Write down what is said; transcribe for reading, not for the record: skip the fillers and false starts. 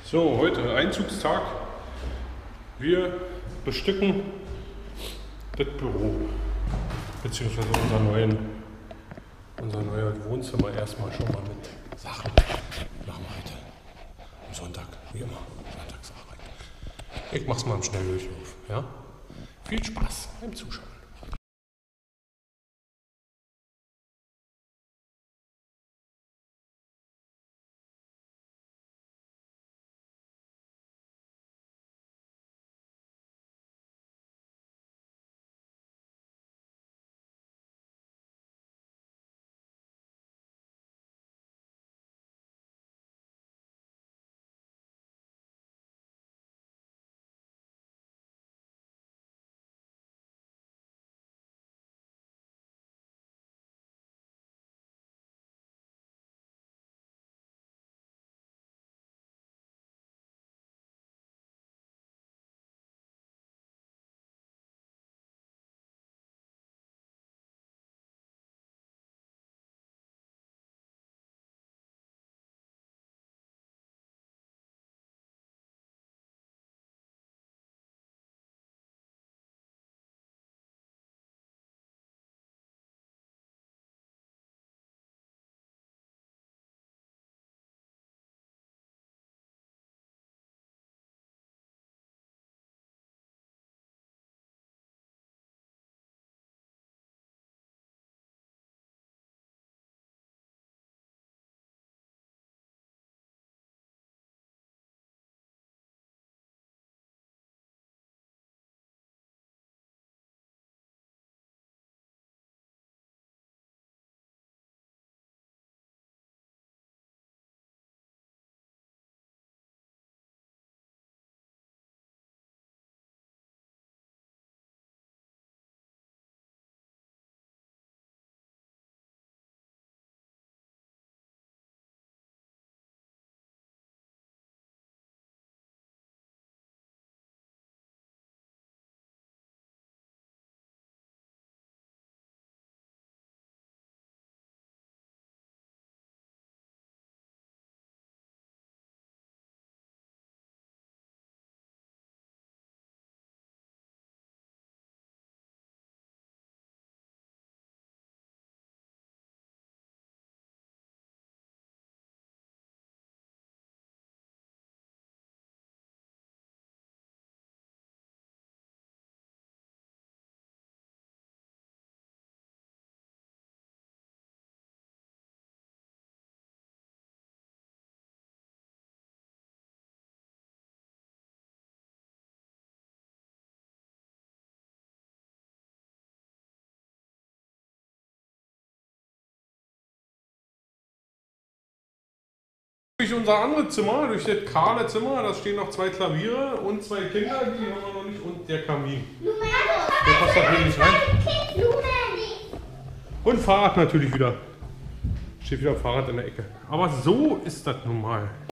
So, heute Einzugstag. Wir bestücken das Büro, beziehungsweise unser neues Wohnzimmer erstmal schon mal mit Sachen. Machen wir heute am Sonntag, wie immer, Sonntagsarbeit. Ich mach's mal im Schnelldurchlauf, ja? Viel Spaß beim Zuschauen. Durch unser anderes Zimmer, durch das kahle Zimmer, da stehen noch 2 Klaviere und 2 Kinder, die haben wir noch nicht, und der Kamin. Der passt da drin nicht rein. Und Fahrrad natürlich wieder. Steht wieder Fahrrad in der Ecke. Aber so ist das nun mal.